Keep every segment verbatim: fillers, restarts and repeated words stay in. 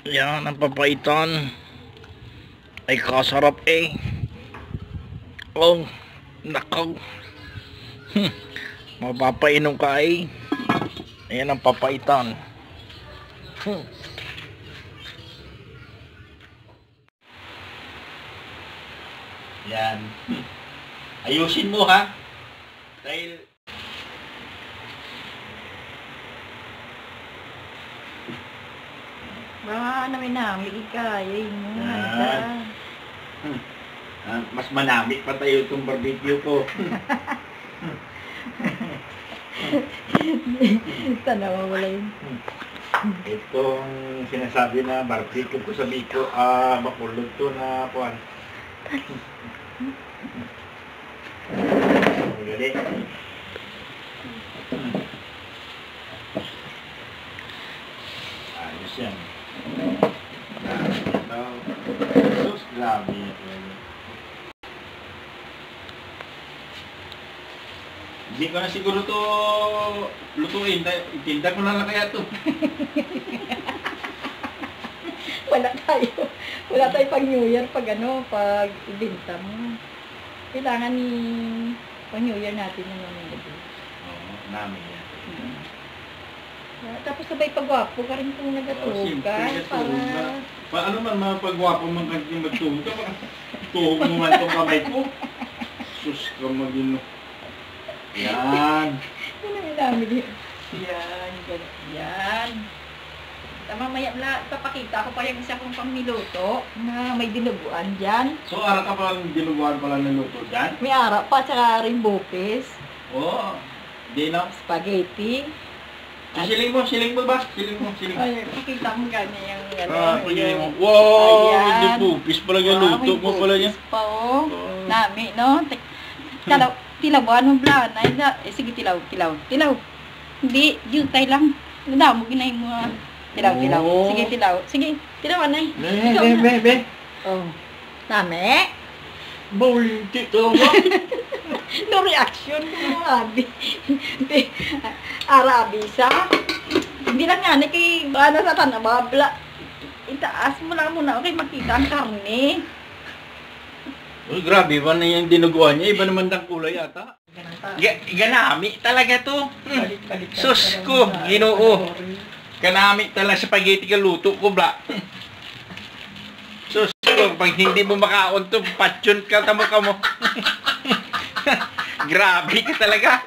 Yan ang papaitan. Ay kasarap eh. Oh, nakaw. Hmm. Mapapainom ka eh. Ayan ang papaitan. Hmm. Yan. Ayusin mo ha. Dahil Baka namin namin ikaya mo. Ah. Hmm. Ah, mas manamit pa tayo itong barbecue ko. Tanawa wala yun. Itong sinasabi na barbecue ko sa Biko, ah, bakulog to na kuwan. Gali. Ayos yan. Ito. Sus, grabe ito. Hindi ko na siguro to lutuin. Itinda ko na lang kaya to. Wala tayo. Wala tayo pag New Year, pag ano, pag ibinta mo. Kailangan ni pag New Year natin yung namin gabi. Oo, namin yan. Hmm. Ah, tapos sabay pagwapo ka rin kung nagatugan. Oh, para... Paano man mapagwapo man kanting magtuhog ka? Tuhog mo man itong kamay ko. Sus ka magino. Yan. Yan ang namin yun. Yan, ganun. Yan. Tama, maya na, papakita ko pa yung isa kong pangniluto na may dinuguan dyan. So, ara ka pa dinuguan pala ng luto dyan? May ara pa, tsaka rin bupis. Oo. Di na. Spaghetti. So, siling mo, siling mo ba? Siling mo, siling mo. Ay, pakita mo gano'n yung ano. Ah, pagyan mo. Wow! Hindi bupis pala yung luto mo pala yan. Bupis pa, oh. Nami, no? Talaw, tilawan mo bla. Eh, sige, tilaw, tilaw, tilaw. Hindi, jutay lang. Nada mo, ginay mo. Tilaw, tilaw. Sige, tilaw. Sige, tilawan na eh. Be, be, be, be. Oh. Nami? Bawinti ka ba? No reaction mo, Abi. Arabisa. Hindi lang nga, kay bana sa tanababla. Itaas mo lang muna, okay, makita ang karne. Uy, grabe ba na yung dinuguan niya? Iba naman ng kulay yata. Ga ganami talaga to. Hmm. Sus ko, ginoo. Ganami talaga sa spaghetti ka luto ko, bla. Sus ko, pag hindi mo makaon to, patyon ka, tamo ka mo. Grabe ka talaga.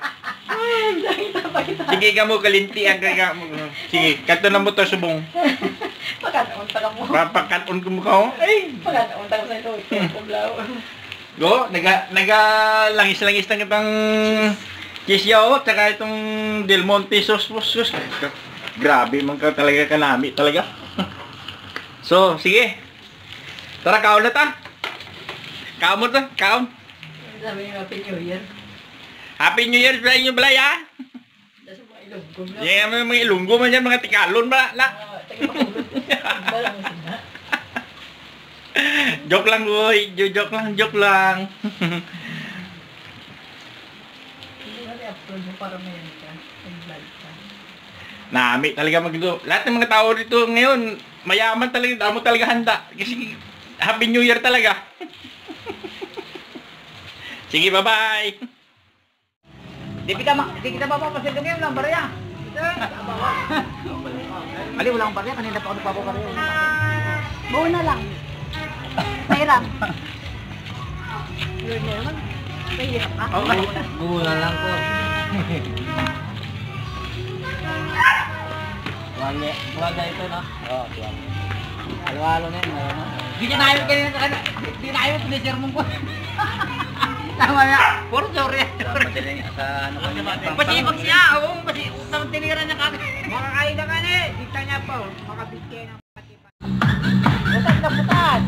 Sige ka mo, kalintian ka mo. Sige, kato na mo to subong. Pagkataon pa lang mo. Papakaton ko mo ka ho. Ay! Pagkataon pa lang sa ito. Paglaw. Go, naga, naga langis-langis na kitang cheese yaw, tsaka itong Del Monte sauce, sauce. Grabe man ka talaga kanami talaga. So, sige. Tara, kaon na ta. Kaon mo ta, kaon. Sabi niyo, Happy New Year. Happy New Year sa inyo, Balay, ha? Dasa mga ilunggo na. Yan, mga, mga ilunggo man yan, mga tikalon ba, la? Joke lang, boy. Joke lang, joke lang. Hindi ba i-upload mo para mayan ka? Mag-vlog ka. Nami talaga magdo. Lahat ng mga tao dito ngayon, mayaman talaga, damo talaga handa. Kasi Happy New Year talaga. Sige, bye-bye. Di kita ma, di kita mapapasin ko ngayon lang barya. Ali, walang barya. Kanina pa ako nagpapabarya. Buo na lang. Mahirap. Yun na naman. Mahirap ka? Okay. Buo na lang po. Wala, wala ito na. Oo, tuwan. Halo-halo na yun. Di na tayo kanina sa kanina. Di na tayo pinisermon ko. Tama na. Puro sorry. Madaling sa ano ko naman. Pasipag siya. Oo, pasipag. Sa tiniran niya kami. Makakain na ka na eh. Dita niya po. Makabigay ng patipag. Butan na butan.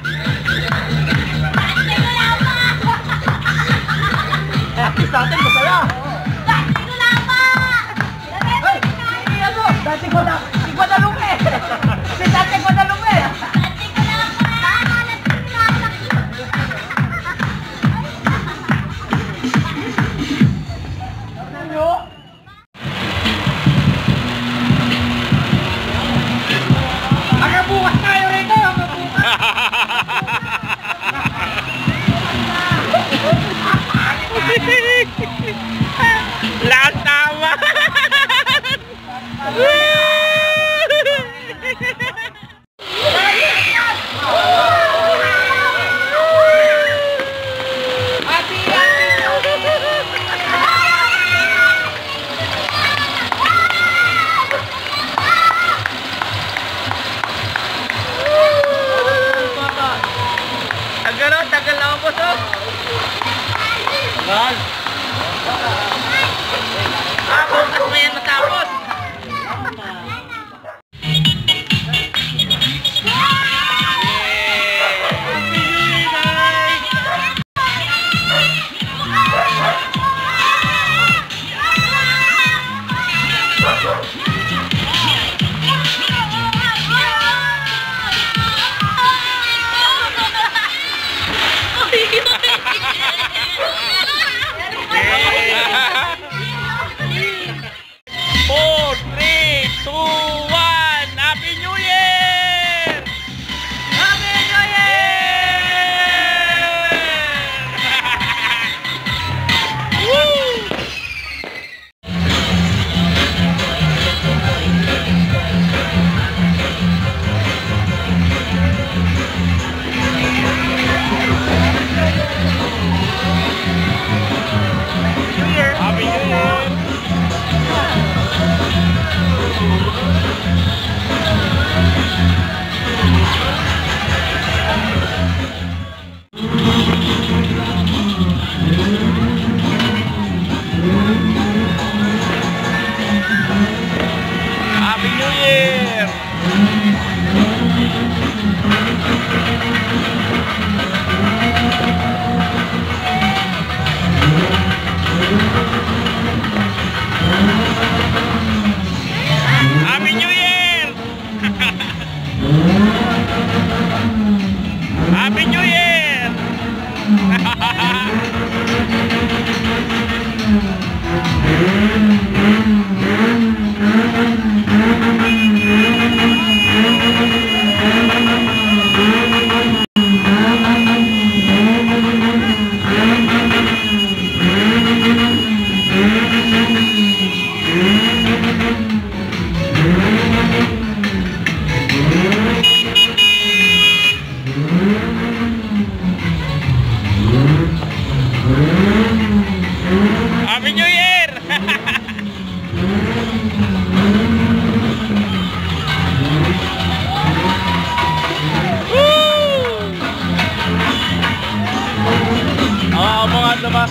Sa atin, masaya. Tagal oh, tagal na ako so. Tagal. Ah, bukas mo yan matapos. four, three, two, one, Happy New Year! Happy New Year! Woo! Happy New Year! Happy New Year! Happy New Year! Happy New Year! Happy New Year! Ah, mga ano ba?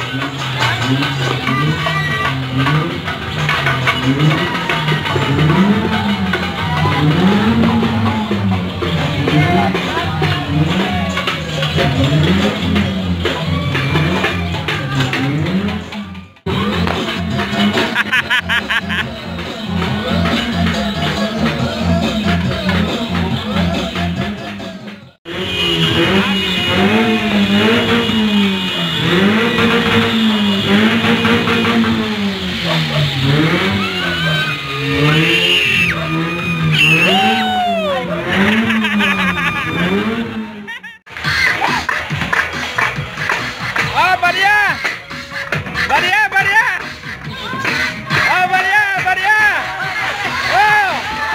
Oh, Baria! Baria, Baria! Oh, Baria, Baria! Oh!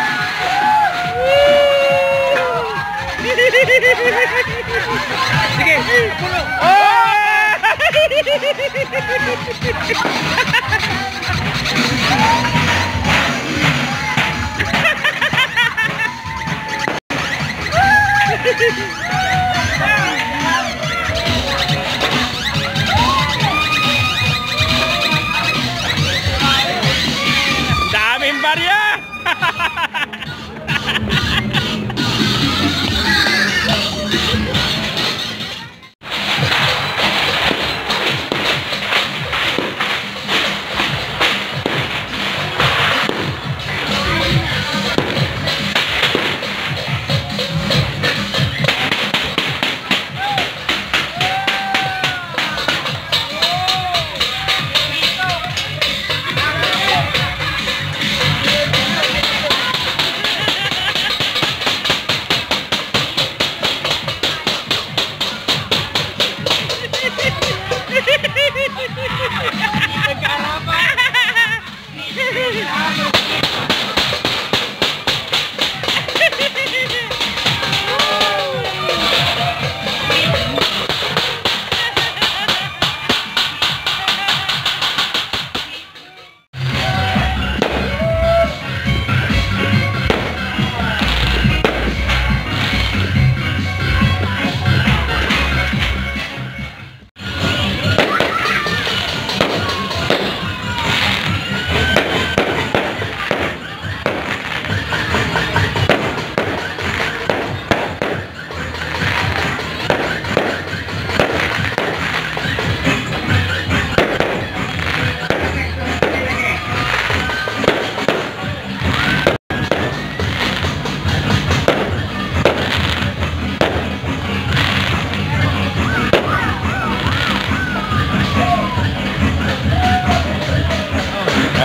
Sige, pulo! Oh! Daming barya!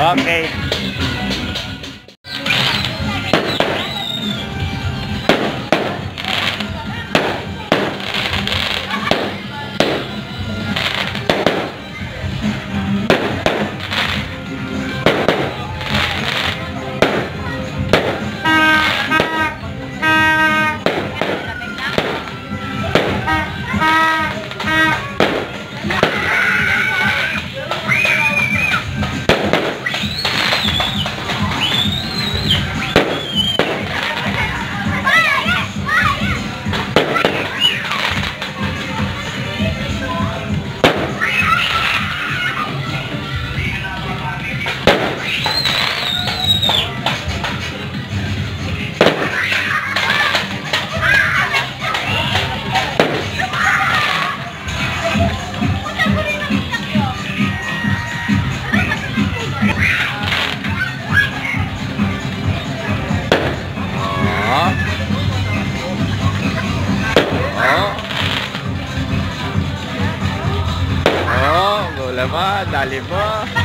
Okay. Oh, bola pa, dali pa.